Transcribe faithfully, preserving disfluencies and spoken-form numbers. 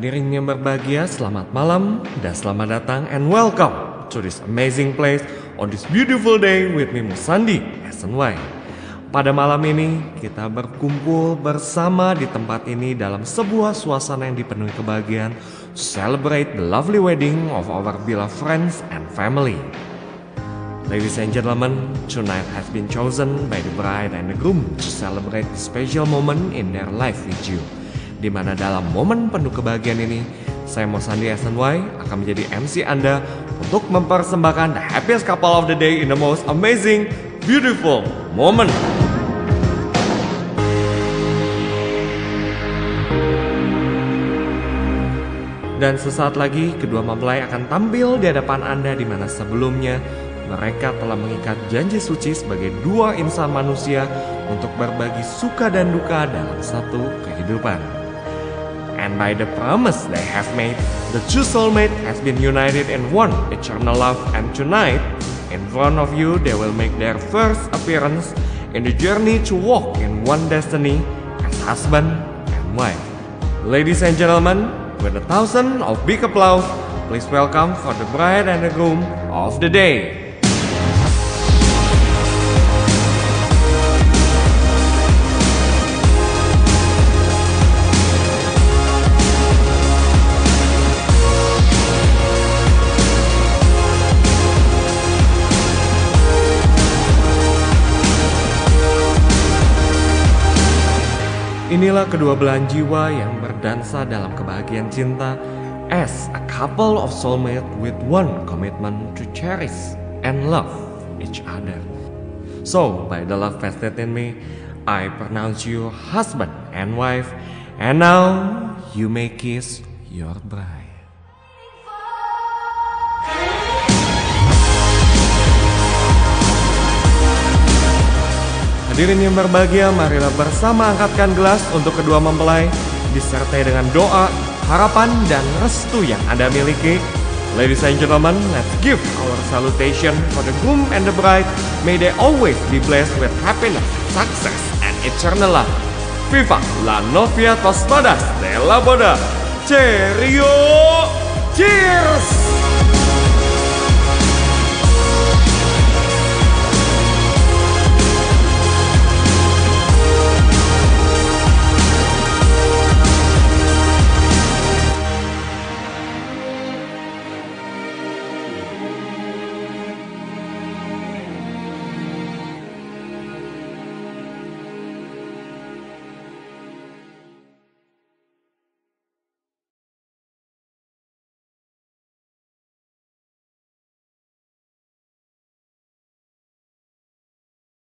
Hadirin yang berbahagia, selamat malam dan selamat datang and welcome to this amazing place on this beautiful day with me Musandi S N Y. Pada malam ini kita berkumpul bersama di tempat ini dalam sebuah suasana yang dipenuhi kebahagiaan to celebrate the lovely wedding of our beloved friends and family. Ladies and gentlemen, tonight has been chosen by the bride and the groom to celebrate the special moment in their life with you. Di mana dalam momen penuh kebahagiaan ini, saya Musandi S N Y akan menjadi M C Anda untuk mempersembahkan the happiest couple of the day in the most amazing, beautiful moment. Dan sesaat lagi kedua mempelai akan tampil di hadapan Anda, di mana sebelumnya mereka telah mengikat janji suci sebagai dua insan manusia untuk berbagi suka dan duka dalam satu kehidupan. And by the promise they have made, the two soulmates has been united in one eternal love. And tonight, in front of you, they will make their first appearance in the journey to walk in one destiny as husband and wife. Ladies and gentlemen, with a thousand of big applause, please welcome for the bride and the groom of the day. Inilah kedua belahan jiwa yang berdansa dalam kebahagiaan cinta as a couple of soulmates with one commitment to cherish and love each other. So, by the love vested in me, I pronounce you husband and wife, and now you may kiss your bride. Hadirin yang berbahagia, marilah bersama angkatkan gelas untuk kedua mempelai, disertai dengan doa, harapan, dan restu yang Anda miliki. Ladies and gentlemen, let's give our salutation for the groom and the bride. May they always be blessed with happiness, success, and eternal love. Viva la novia tostadas de la boda. Cheerio! Cheers!